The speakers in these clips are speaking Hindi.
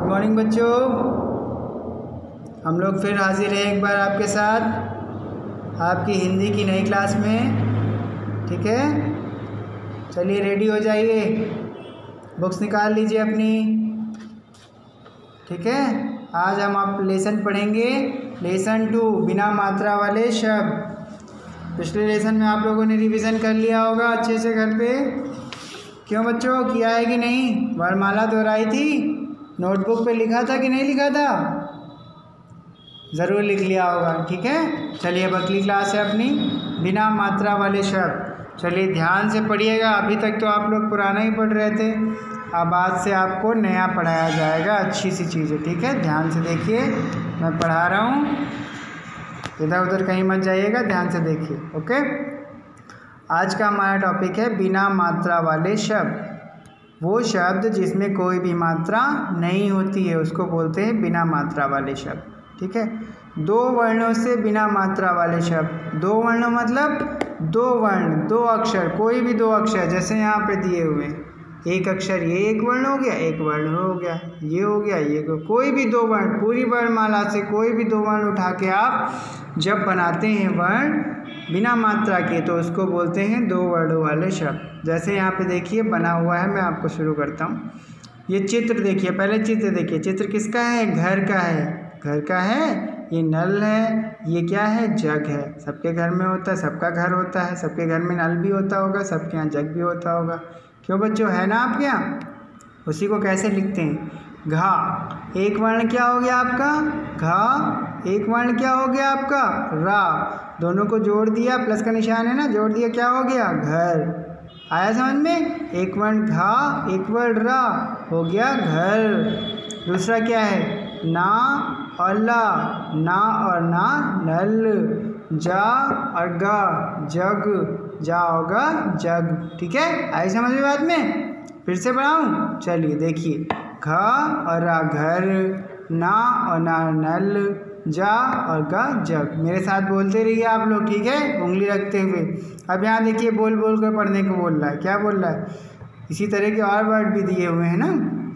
मॉर्निंग बच्चों, हम लोग फिर हाजिर हैं एक बार आपके साथ आपकी हिंदी की नई क्लास में। ठीक है, चलिए रेडी हो जाइए, बुक्स निकाल लीजिए अपनी। ठीक है, आज हम आप लेसन पढ़ेंगे, लेसन 2 बिना मात्रा वाले शब्द। पिछले लेसन में आप लोगों ने रिवीजन कर लिया होगा अच्छे से घर पे। क्यों बच्चों, किया है कि नहीं? वर्णमाला दोहराई थी, नोटबुक पे लिखा था कि नहीं लिखा था? ज़रूर लिख लिया होगा। ठीक है, चलिए अब अगली क्लास है अपनी बिना मात्रा वाले शब्द। चलिए ध्यान से पढ़िएगा, अभी तक तो आप लोग पुराना ही पढ़ रहे थे, अब आज से आपको नया पढ़ाया जाएगा, अच्छी सी चीज़ है। ठीक है, ध्यान से देखिए, मैं पढ़ा रहा हूँ, इधर उधर कहीं मत जाइएगा, ध्यान से देखिए। ओके, आज का हमारा टॉपिक है बिना मात्रा वाले शब्द। वो शब्द जिसमें कोई भी मात्रा नहीं होती है उसको बोलते हैं बिना मात्रा वाले शब्द। ठीक है, 2 वर्णों से बिना मात्रा वाले शब्द। 2 वर्ण मतलब 2 वर्ण, 2 अक्षर, कोई भी 2 अक्षर, जैसे यहाँ पे दिए हुए हैं। एक अक्षर ये एक वर्ण हो गया, एक वर्ण हो गया, ये हो गया, ये कोई भी 2 वर्ण, पूरी वर्णमाला से कोई भी 2 वर्ण उठा के आप जब बनाते हैं वर्ण बिना मात्रा के तो उसको बोलते हैं 2 वर्णों वाले शब्द। जैसे यहाँ पे देखिए बना हुआ है, मैं आपको शुरू करता हूँ। ये चित्र देखिए, पहले चित्र देखिए, चित्र किसका है? घर का है, घर का है। ये नल है, ये क्या है? जग है। सबके घर में होता है, सबका घर होता है, सबके घर में नल भी होता होगा, सबके यहाँ जग भी होता होगा। क्यों बच्चों, है ना आपके यहाँ? उसी को कैसे लिखते हैं? घा, एक वर्ण क्या हो गया आपका? घा, एक वर्ण क्या हो गया आपका? रा, दोनों को जोड़ दिया, प्लस का निशान है ना, जोड़ दिया, क्या हो गया? घर। आया समझ में? एक वर्ण घा, एक वर्ण रा, हो गया घर। दूसरा क्या है? ना और ला, ना और ना नल, जा और गा जग, जा होगा जग। ठीक है, आई समझ में बात में? फिर से बढ़ाऊं, चलिए देखिए, घा और रा घर, ना और ना नल, जा और गा जग। मेरे साथ बोलते रहिए आप लोग, ठीक है, उंगली रखते हुए। अब यहाँ देखिए बोल बोल कर पढ़ने को बोल रहा है, क्या बोल रहा है? इसी तरह के और वर्ड भी दिए हुए हैं ना।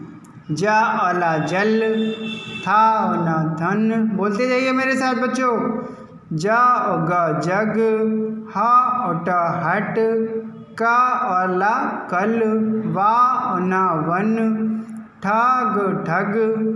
जा और ला जल, था और ना धन, बोलते जाइए मेरे साथ बच्चों। जा और गा जग, हा और टा हट, का और ला कल, वा और ना वन, ठाग ठग,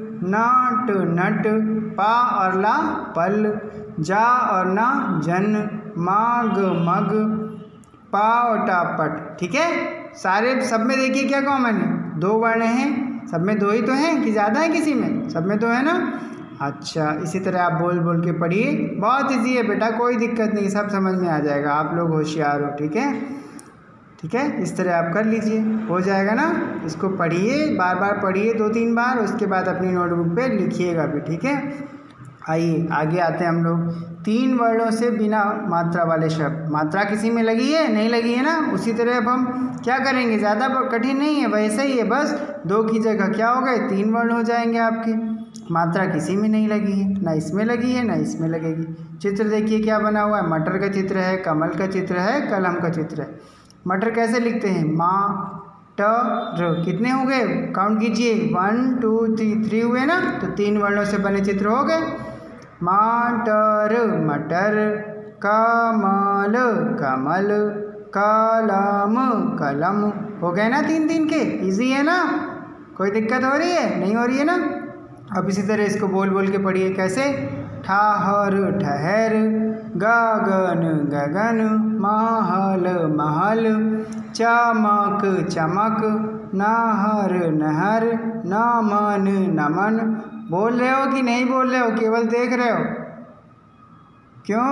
नाट नट, पा और ला पल, जा और ना जन, माग मग, पा और टा पट। ठीक है, सारे सब में देखिए क्या कॉमन है? 2 वर्ण हैं, सब में 2 ही तो हैं कि ज़्यादा है किसी में? सब में 2 है ना। अच्छा, इसी तरह आप बोल बोल के पढ़िए, बहुत इजी है बेटा, कोई दिक्कत नहीं, सब समझ में आ जाएगा, आप लोग होशियार हो। ठीक है, ठीक है, इस तरह आप कर लीजिए, हो जाएगा ना। इसको पढ़िए, बार बार पढ़िए 2-3 बार, उसके बाद अपनी नोटबुक पे लिखिएगा भी। ठीक है, आइए आगे आते हैं हम लोग। 3 वर्णों से बिना मात्रा वाले शब्द। मात्रा किसी में लगी है? नहीं लगी है ना। उसी तरह अब हम क्या करेंगे, ज़्यादा कठिन नहीं है, वैसे ही है, बस 2 की जगह क्या हो गए? 3 वर्ण हो जाएंगे आपके। मात्रा किसी में नहीं लगी है, ना इसमें लगी है ना इसमें लगेगी। चित्र देखिए क्या बना हुआ है, मटर का चित्र है, कमल का चित्र है, कलम का चित्र है। मटर कैसे लिखते हैं? मा ट र, कितने हो गए? काउंट कीजिए, 1 2 3 हुए ना, तो 3 वर्णों से बने चित्र हो गए। मटर मटर, कमल कमल, कलम कलम, हो गए ना 3 के। इजी है ना, कोई दिक्कत हो रही है? नहीं हो रही है ना। अब इसी तरह इसको बोल बोल के पढ़िए, कैसे? ठहर ठहर, गगन गगन, महल महल, चमक चमक, नहर नहर, नमन नमन। बोल रहे हो कि नहीं बोल रहे हो, केवल देख रहे हो? क्यों?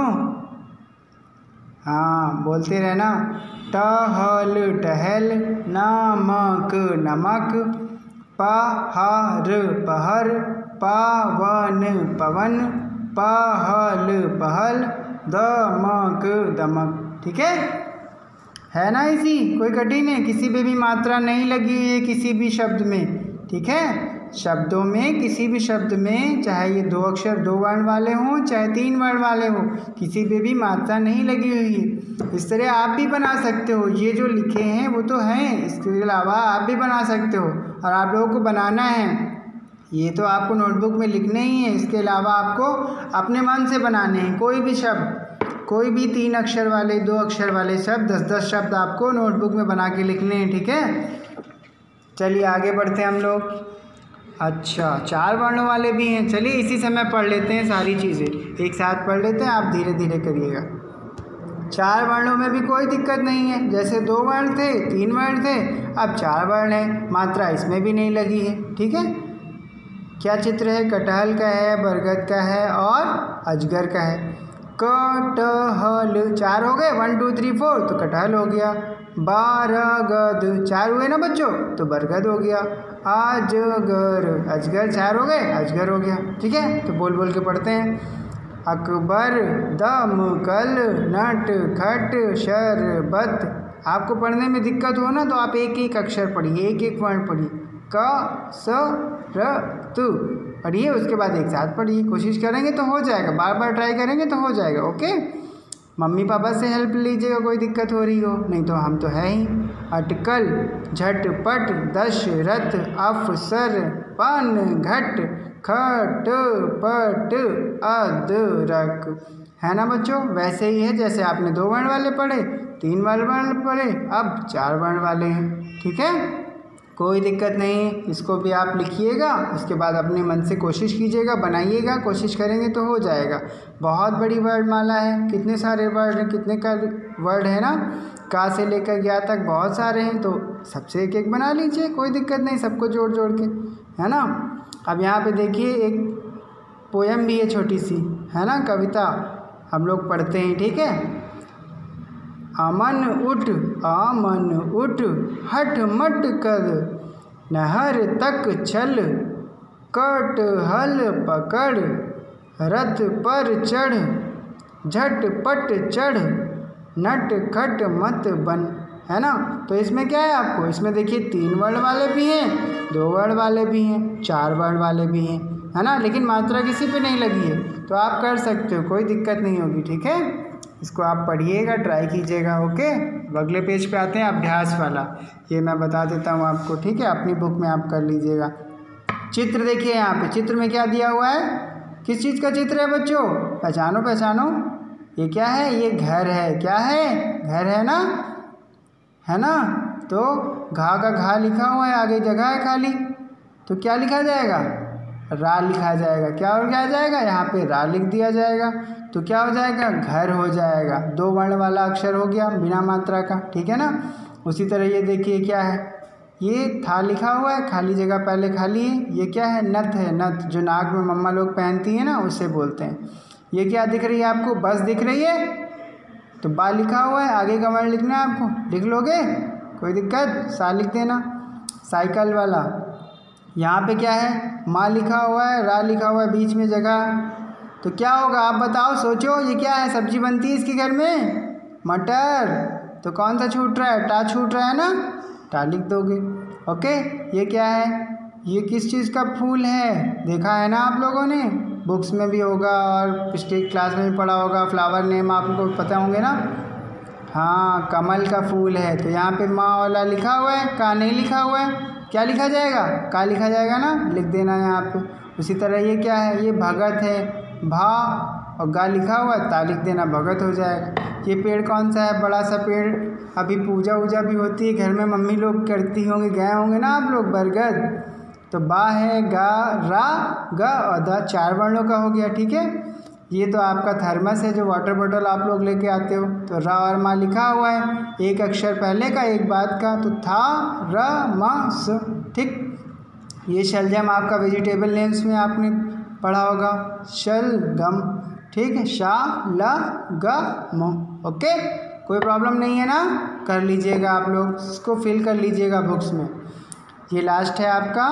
हाँ, बोलते रहना। टहल टहल, नमक नमक, पहाड़ पहर, पावन पवन, पहल पहल, दमक दमक। ठीक है ना इसी? कोई कठिन है? किसी पे भी मात्रा नहीं लगी है किसी भी शब्द में। ठीक है, शब्दों में किसी भी शब्द में, चाहे ये 2 अक्षर 2 वर्ण वाले हों, चाहे 3 वर्ण वाले हों, किसी पे भी मात्रा नहीं लगी हुई है। इस तरह आप भी बना सकते हो, ये जो लिखे हैं वो तो हैं, इसके अलावा आप भी बना सकते हो, और आप लोगों को बनाना है। ये तो आपको नोटबुक में लिखने ही है, इसके अलावा आपको अपने मन से बनाने हैं। कोई भी शब्द, कोई भी 3 अक्षर वाले, 2 अक्षर वाले शब्द, 10-10 शब्द आपको नोटबुक में बना के लिखने हैं, ठीक है। चलिए आगे बढ़ते हैं हम लोग। अच्छा, 4 वर्णों वाले भी हैं। चलिए इसी समय पढ़ लेते हैं सारी चीज़ें, एक साथ पढ़ लेते हैं, आप धीरे धीरे करिएगा। 4 वर्णों में भी कोई दिक्कत नहीं है। जैसे 2 वर्ण थे, 3 वर्ण थे, अब 4 वर्ण है, मात्रा इसमें भी नहीं लगी है, ठीक है। क्या चित्र है? कटहल का है, बरगद का है और अजगर का है। कटहल 4 हो गए, 1 2 3 4, तो कटहल हो गया। बरगद 4 हुए ना बच्चों, तो बरगद हो गया। अजगर, अजगर 4 हो गए, अजगर हो गया, ठीक है। तो बोल बोल के पढ़ते हैं। अकबर, दमकल, नट, खट, शरबत। आपको पढ़ने में दिक्कत हो ना तो आप एक एक अक्षर पढ़िए, एक एक वर्ण पढ़िए। क स र तु पढ़िए, उसके बाद एक साथ पढ़िए। कोशिश करेंगे तो हो जाएगा, बार बार ट्राई करेंगे तो हो जाएगा, ओके। मम्मी पापा से हेल्प लीजिएगा कोई दिक्कत हो रही हो, नहीं तो हम तो है ही। अटकल, झटपट, दशरथ, अफसर, पन घट, खट पट, अदरक। है ना बच्चों? वैसे ही है जैसे आपने 2 वर्ण वाले पढ़े, 3 वर्ण पढ़े, अब 4 वर्ण वाले हैं, ठीक है। कोई दिक्कत नहीं, इसको भी आप लिखिएगा, उसके बाद अपने मन से कोशिश कीजिएगा, बनाइएगा, कोशिश करेंगे तो हो जाएगा। बहुत बड़ी वर्णमाला है, कितने सारे वर्ड, कितने का वर्ड है ना, का से लेकर ज्ञा तक बहुत सारे हैं, तो सबसे एक एक बना लीजिए, कोई दिक्कत नहीं, सबको जोड़ जोड़ के, है ना। अब यहाँ पे देखिए एक पोयम भी है छोटी सी, है ना, कविता हम लोग पढ़ते हैं, ठीक है। अमन उठ हट मट कर, नहर तक चल, कटहल पकड़, रथ पर चढ़, झटपट चढ़, नट खट मत बन। है ना। तो इसमें क्या है आपको, इसमें देखिए 3 वर्ण वाले भी हैं, 2 वर्ण वाले भी हैं, 4 वर्ण वाले भी हैं, है ना। लेकिन मात्रा किसी पे नहीं लगी है, तो आप कर सकते हो, कोई दिक्कत नहीं होगी, ठीक है। इसको आप पढ़िएगा, ट्राई कीजिएगा, ओके। अगले पेज पे आते हैं, अभ्यास वाला, ये मैं बता देता हूँ आपको, ठीक है। अपनी बुक में आप कर लीजिएगा। चित्र देखिए यहाँ पे, चित्र में क्या दिया हुआ है, किस चीज़ का चित्र है बच्चों, पहचानो पहचानो, ये क्या है, ये घर है, क्या है, घर है ना, है ना। तो घा का घा लिखा हुआ है, आगे जगह है खाली, तो क्या लिखा जाएगा, रा लिखा जाएगा। क्या हो जाएगा, यहाँ पे रा लिख दिया जाएगा, तो क्या हो जाएगा, घर हो जाएगा। 2 वर्ण वाला अक्षर हो गया बिना मात्रा का, ठीक है ना। उसी तरह ये देखिए क्या है, ये था लिखा हुआ है, खाली जगह पहले खाली है। ये क्या है, नथ है, नथ जो नाक में मम्मा लोग पहनती है ना, उसे बोलते हैं। ये क्या दिख रही है आपको, बस दिख रही है, तो बा लिखा हुआ है, आगे का वर्ण लिखना है आपको, लिख लोगे, कोई दिक्कत, सा लिख देना। साइकिल वाला, यहाँ पे क्या है, माँ लिखा हुआ है, रा लिखा हुआ है, बीच में जगह, तो क्या होगा आप बताओ, सोचो, ये क्या है, सब्जी बनती है इसके घर में, मटर, तो कौन सा छूट रहा है, टा छूट रहा है ना, टा लिख दोगे, ओके। ये क्या है, ये किस चीज़ का फूल है, देखा है ना आप लोगों ने, बुक्स में भी होगा और पिछले क्लास में भी पढ़ा होगा, फ्लावर नेम आपको पता होंगे ना, हाँ, कमल का फूल है। तो यहाँ पे माँ वाला लिखा हुआ है, का नहीं लिखा हुआ है, क्या लिखा जाएगा, का लिखा जाएगा ना, लिख देना यहाँ पे। उसी तरह ये क्या है, ये भगत है, भा और गा लिखा हुआ है, ता लिख देना, भगत हो जाएगा। ये पेड़ कौन सा है, बड़ा सा पेड़, अभी पूजा वूजा भी होती है घर में, मम्मी लोग करती होंगे, गए होंगे ना आप लोग, बरगद, तो बा है, गा, रा, ग और द, 4 वर्णों का हो गया, ठीक है। ये तो आपका थर्मस है जो वाटर बॉटल आप लोग लेके आते हो, तो रा और मा लिखा हुआ है, एक अक्षर पहले का एक बाद का, तो था, र, म, स, ठीक। ये शलजम आपका वेजिटेबल नेम्स में आपने पढ़ा होगा, शलगम, ठीक है, शा, ल, ग, म, ओके। कोई प्रॉब्लम नहीं है ना, कर लीजिएगा आप लोग, इसको फिल कर लीजिएगा बुक्स में। ये लास्ट है आपका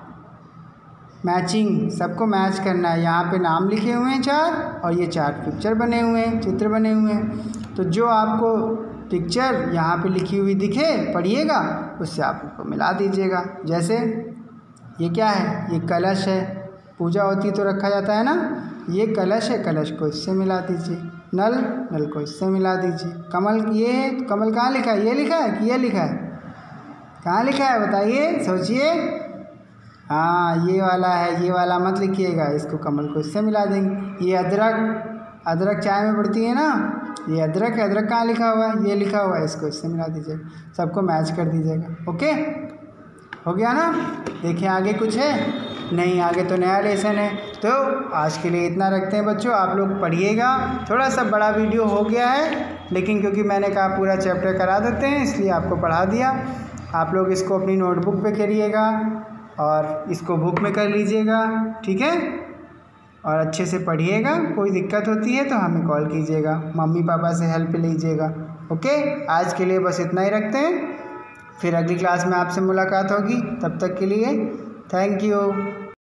मैचिंग, सबको मैच करना है। यहाँ पे नाम लिखे हुए हैं 4 और ये 4 पिक्चर बने हुए हैं, चित्र बने हुए हैं। तो जो आपको पिक्चर यहाँ पे लिखी हुई दिखे, पढ़िएगा, उससे आप उसको मिला दीजिएगा। जैसे ये क्या है, ये कलश है, पूजा होती तो रखा जाता है ना, ये कलश है, कलश को इससे मिला दीजिए। नल, नल को इससे मिला दीजिए। कमल ये है, तो कमल कहाँ लिखा है, ये लिखा है कि ये लिखा है, कहाँ लिखा है बताइए, सोचिए। हाँ ये वाला है, ये वाला मत लिखिएगा, इसको कमल को इससे मिला देंगे। ये अदरक, अदरक चाय में पड़ती है ना, ये अदरक है, अदरक कहाँ लिखा हुआ है, ये लिखा हुआ है, इसको इससे मिला दीजिएगा, सबको मैच कर दीजिएगा। ओके, हो गया ना। देखिए आगे कुछ है नहीं, आगे तो नया लेसन है। तो आज के लिए इतना रखते हैं बच्चों, आप लोग पढ़िएगा। थोड़ा सा बड़ा वीडियो हो गया है, लेकिन क्योंकि मैंने कहा पूरा चैप्टर करा देते हैं इसलिए आपको पढ़ा दिया। आप लोग इसको अपनी नोटबुक पे करिएगा और इसको बुक में कर लीजिएगा, ठीक है। और अच्छे से पढ़िएगा, कोई दिक्कत होती है तो हमें कॉल कीजिएगा, मम्मी पापा से हेल्प लीजिएगा। ओके, आज के लिए बस इतना ही रखते हैं, फिर अगली क्लास में आपसे मुलाकात होगी। तब तक के लिए थैंक यू।